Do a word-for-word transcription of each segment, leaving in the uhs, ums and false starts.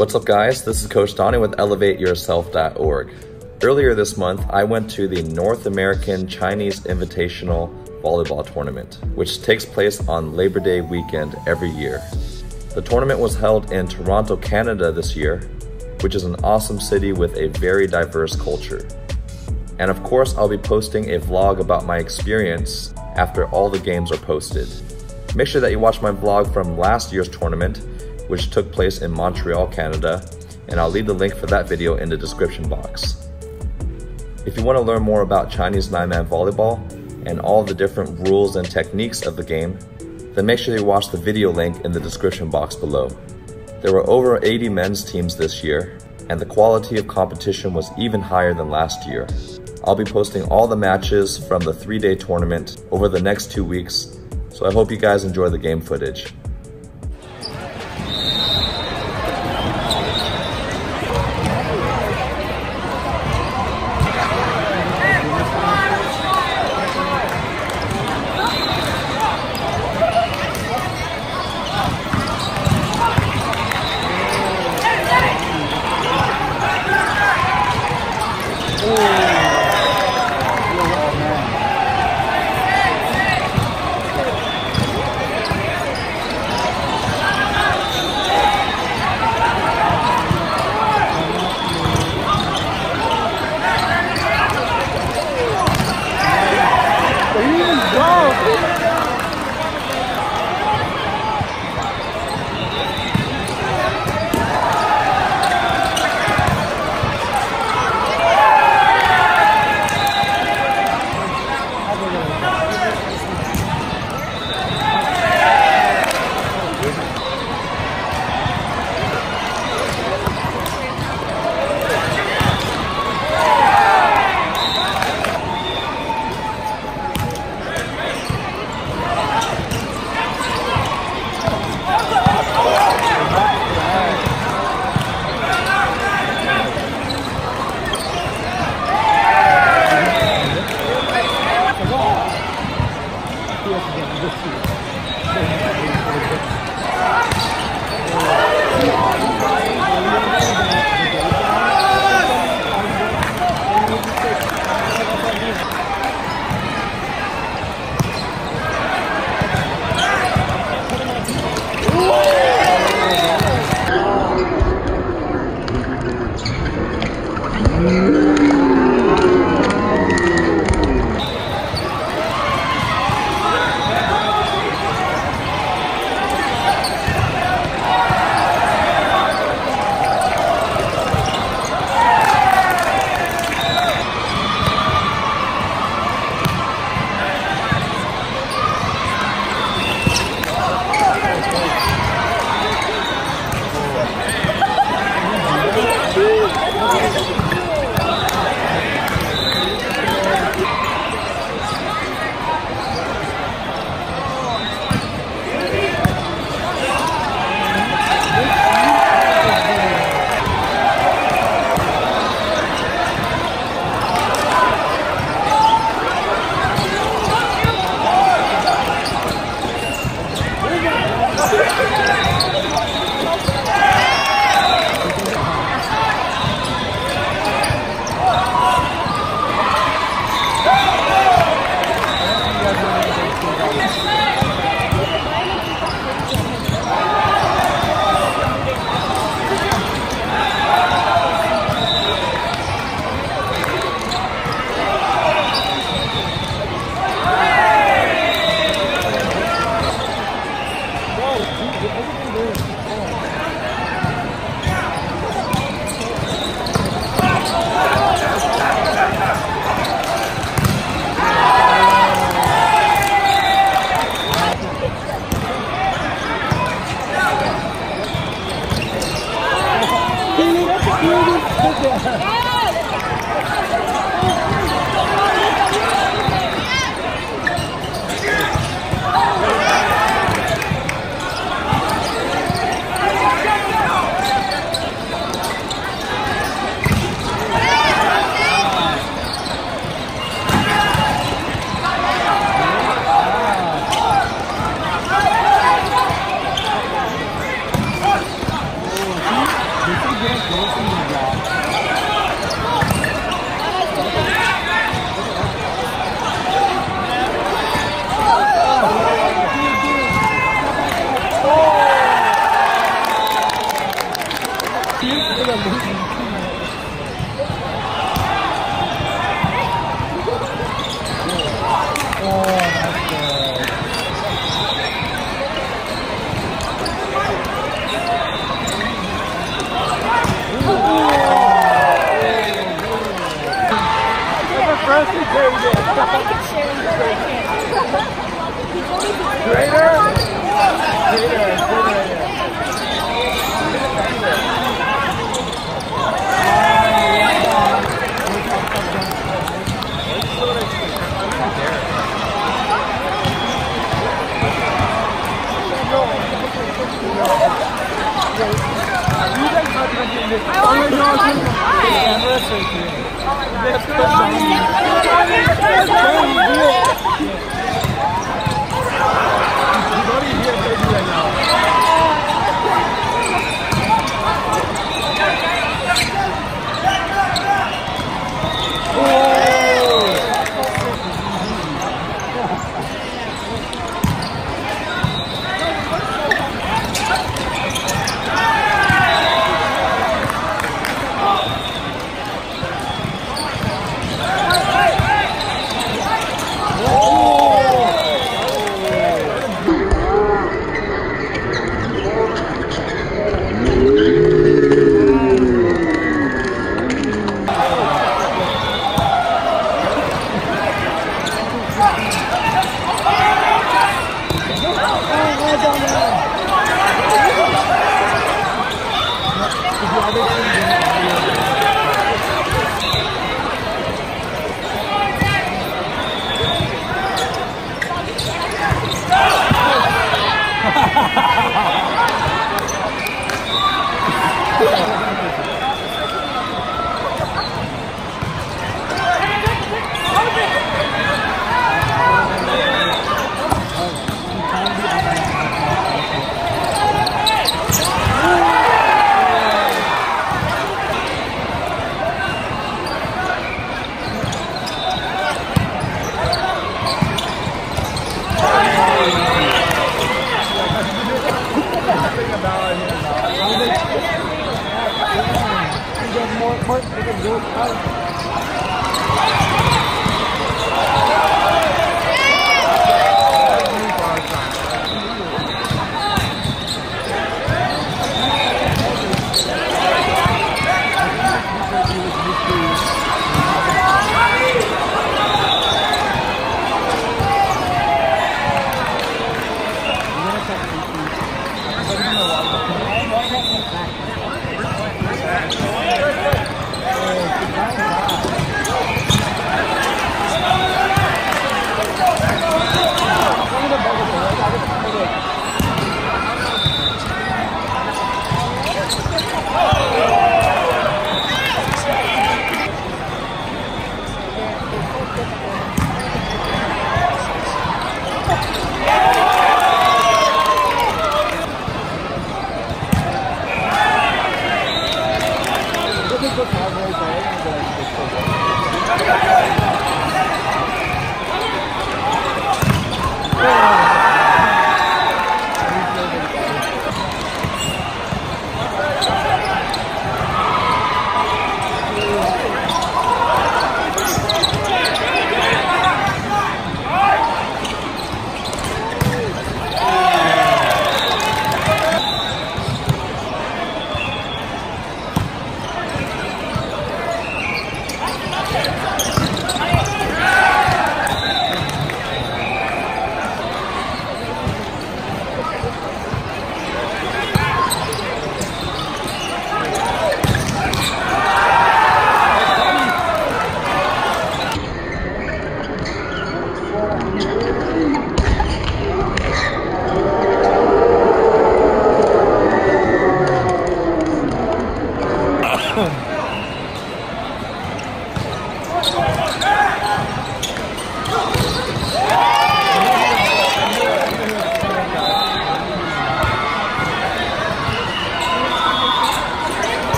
What's up guys, this is Coach Donnie with elevate yourself dot org. Earlier this month, I went to the North American Chinese Invitational Volleyball Tournament, which takes place on Labor Day weekend every year. The tournament was held in Toronto, Canada this year, which is an awesome city with a very diverse culture. And of course, I'll be posting a vlog about my experience after all the games are posted. Make sure that you watch my vlog from last year's tournament, which took place in Montreal, Canada, and I'll leave the link for that video in the description box. If you want to learn more about Chinese nine-man volleyball and all the different rules and techniques of the game, then make sure you watch the video link in the description box below. There were over eighty men's teams this year, and the quality of competition was even higher than last year. I'll be posting all the matches from the three-day tournament over the next two weeks, so I hope you guys enjoy the game footage.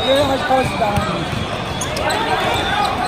very much close behind me.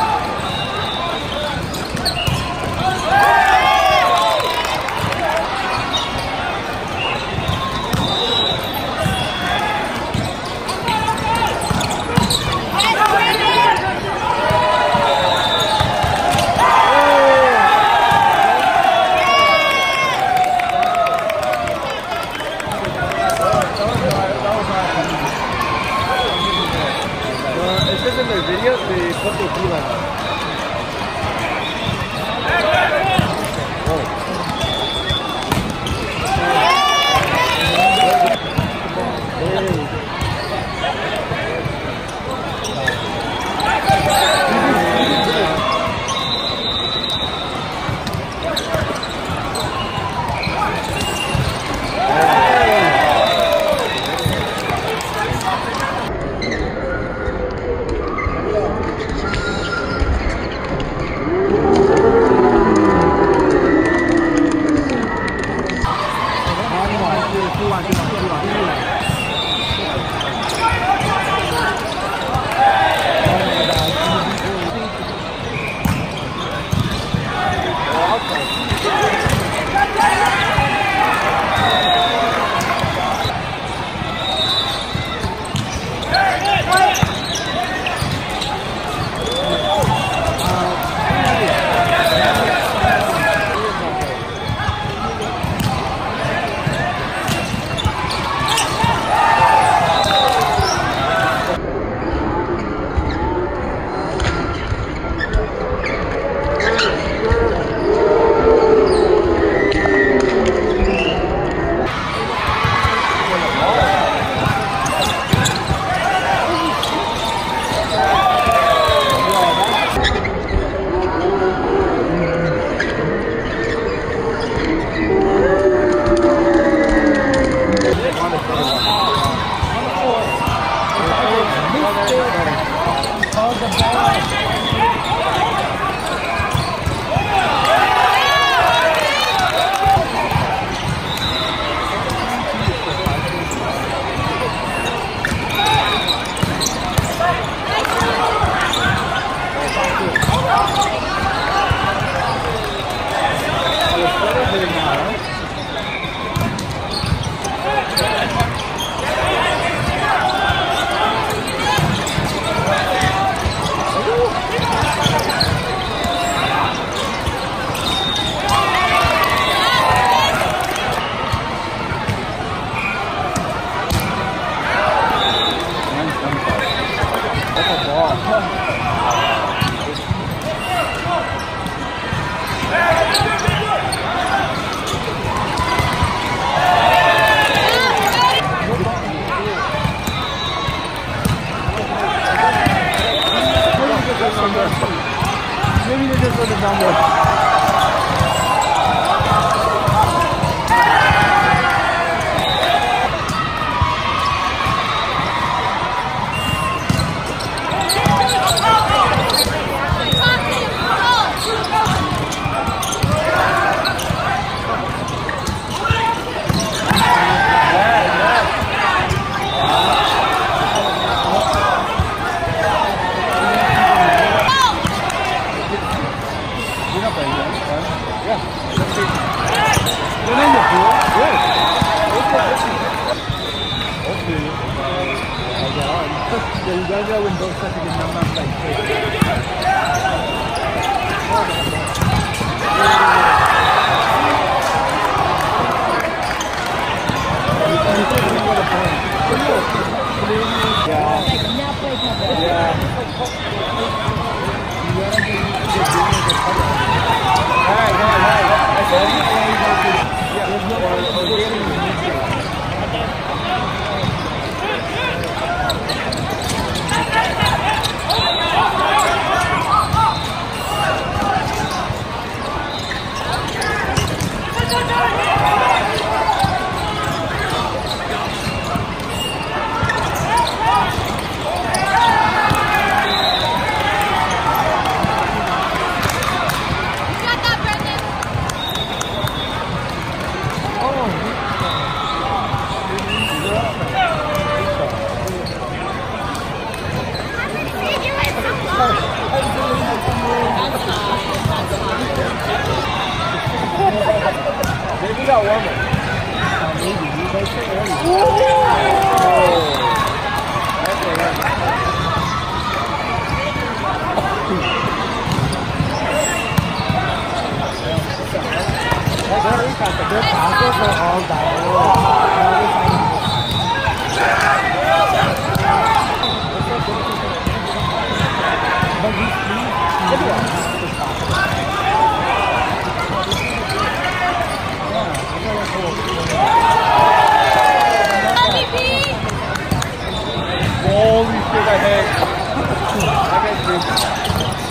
Maybe they just put it down there. You guys are in both seconds and I'm not are all down. But these three, everyone has to stop. Holy shit, I hate. I get this.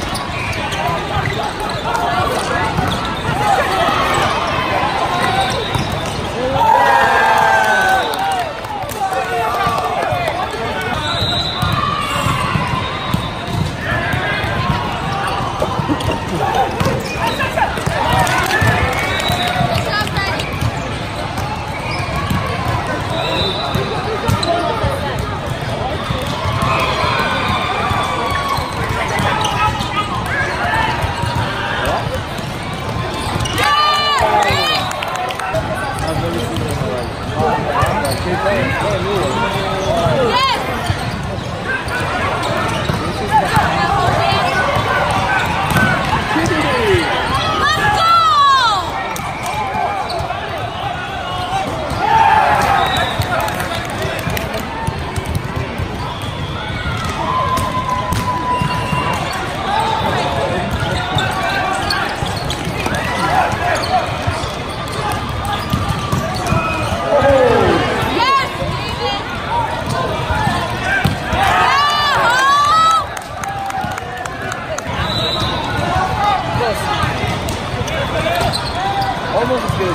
Almost as good.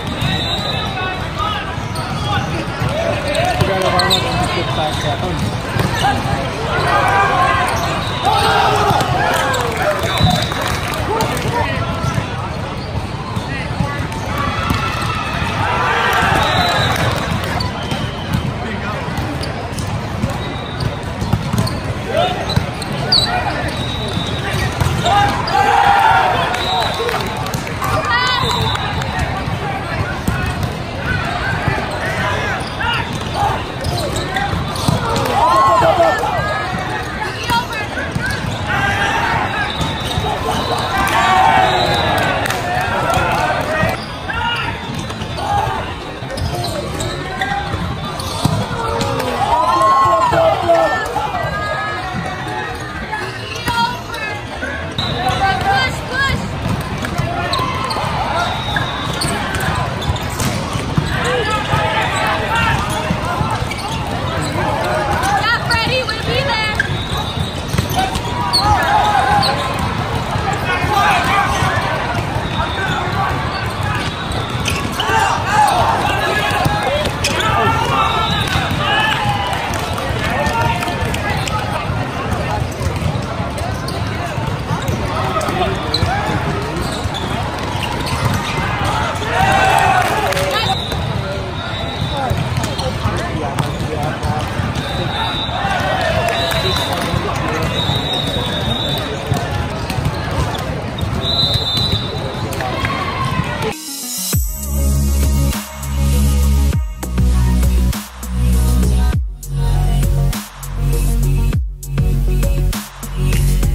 Back